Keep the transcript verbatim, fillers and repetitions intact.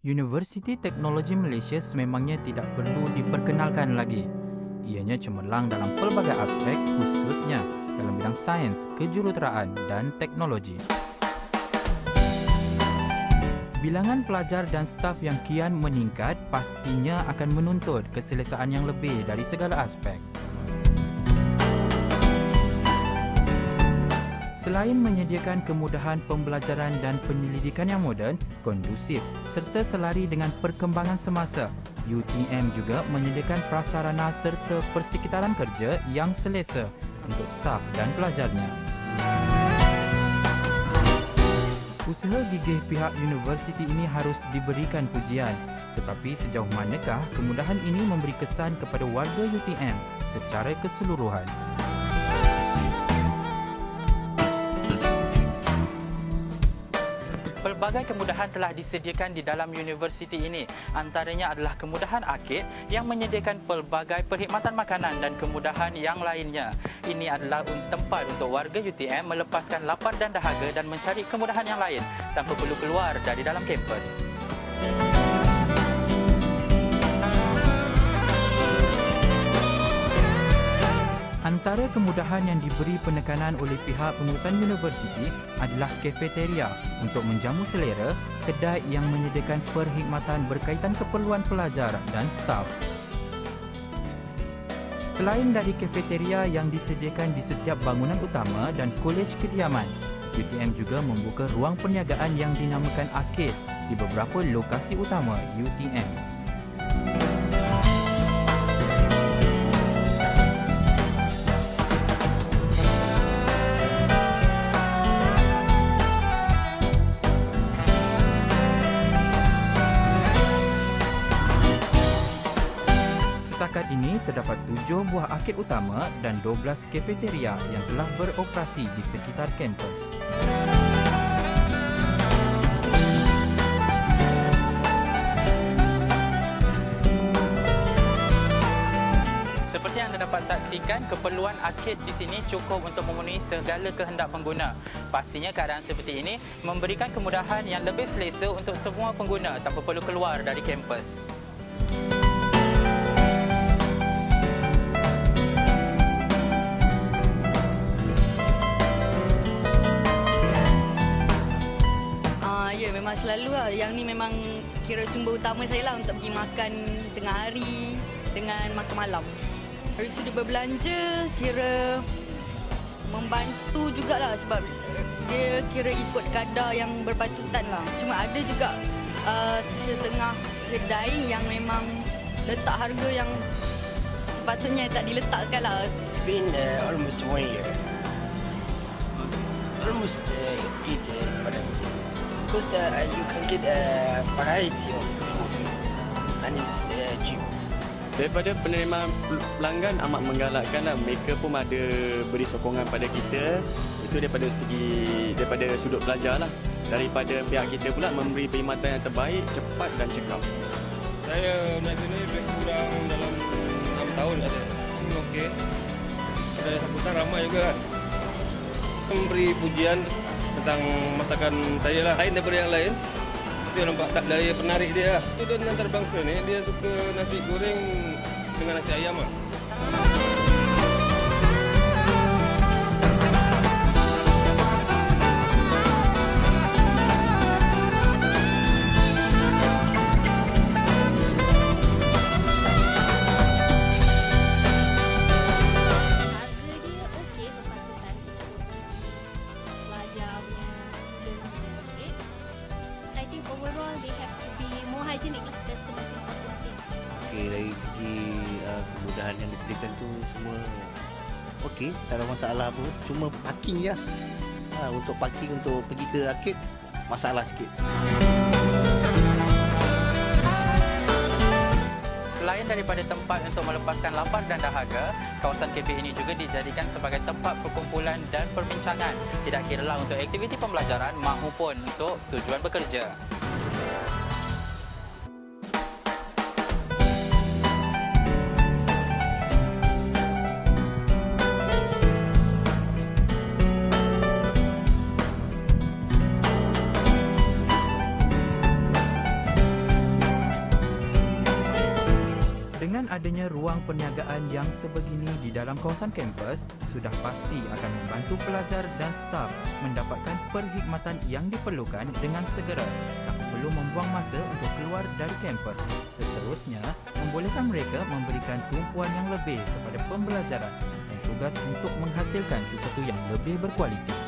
Universiti Teknologi Malaysia sememangnya tidak perlu diperkenalkan lagi. Ianya cemerlang dalam pelbagai aspek, khususnya dalam bidang sains, kejuruteraan dan teknologi. Bilangan pelajar dan staf yang kian meningkat pastinya akan menuntut keselesaan yang lebih dari segala aspek. Selain menyediakan kemudahan pembelajaran dan penyelidikan yang moden, kondusif serta selari dengan perkembangan semasa, U T M juga menyediakan prasarana serta persekitaran kerja yang selesa untuk staf dan pelajarnya. Usaha gigih pihak universiti ini harus diberikan pujian, tetapi sejauh manakah kemudahan ini memberi kesan kepada warga U T M secara keseluruhan? Pelbagai kemudahan telah disediakan di dalam universiti ini. Antaranya adalah kemudahan arkid yang menyediakan pelbagai perkhidmatan makanan dan kemudahan yang lainnya. Ini adalah tempat untuk warga U T M melepaskan lapar dan dahaga dan mencari kemudahan yang lain tanpa perlu keluar dari dalam kampus. Antara kemudahan yang diberi penekanan oleh pihak pengurusan universiti adalah kafeteria untuk menjamu selera, kedai yang menyediakan perkhidmatan berkaitan keperluan pelajar dan staf. Selain dari kafeteria yang disediakan di setiap bangunan utama dan kolej kediaman, U T M juga membuka ruang perniagaan yang dinamakan arkid di beberapa lokasi utama U T M. Setakat ini, terdapat tujuh buah arkid utama dan dua belas kafeteria yang telah beroperasi di sekitar kampus. Seperti yang anda dapat saksikan, keperluan arkid di sini cukup untuk memenuhi segala kehendak pengguna. Pastinya keadaan seperti ini memberikan kemudahan yang lebih selesa untuk semua pengguna tanpa perlu keluar dari kampus. Memang selalu lah. Yang ni memang kira sumber utama saya lah untuk pergi makan tengah hari dengan makan malam. Dari sudut berbelanja, kira membantu jugalah sebab dia kira ikut kadar yang berpatutan lah. Cuma ada juga uh, setengah kedai yang memang letak harga yang sepatutnya tak diletakkan lah. Been uh, almost one year. Almost uh, eat uh, variety. Because uh, you can get a variety of food and it's uh, cheap. Daripada penerimaan pelanggan amat menggalakkan lah. Mereka pun ada beri sokongan pada kita. Itu daripada segi daripada sudut pelajar lah. Daripada pihak kita pula memberi perkhidmatan yang terbaik, cepat dan cekap. Saya naik sini lebih kurang dalam enam tahun ada. Ini okey. Ada sambutan ramai juga kan. Memberi pujian tentang masakan saya lah, lain daripada yang lain. Dia nampak tak daya penarik dia lah. Itu dan antarabangsa ni, dia suka nasi goreng dengan nasi ayam lah. Overall, they have to be more hygienic lah. That's the most important thing. Okey, dari segi uh, kemudahan yang disediakan tu semua okey, tak ada masalah pun. Cuma parking je. Ha, untuk parking untuk pergi ke arkid masalah sikit. Selain daripada tempat untuk melepaskan lapar dan dahaga, kawasan K P ini juga dijadikan sebagai tempat perkumpulan dan perbincangan. Tidak kiralah untuk aktiviti pembelajaran maupun untuk tujuan bekerja. perniagaan yang sebegini di dalam kawasan kampus sudah pasti akan membantu pelajar dan staf mendapatkan perkhidmatan yang diperlukan dengan segera tanpa perlu membuang masa untuk keluar dari kampus. Seterusnya, membolehkan mereka memberikan tumpuan yang lebih kepada pembelajaran dan tugas untuk menghasilkan sesuatu yang lebih berkualiti.